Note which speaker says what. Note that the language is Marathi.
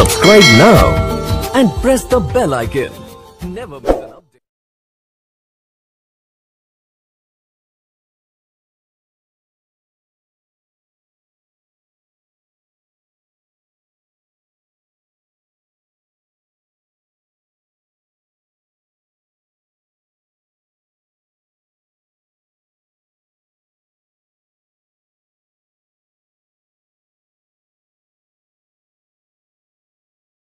Speaker 1: Subscribe now and press the bell icon. Never miss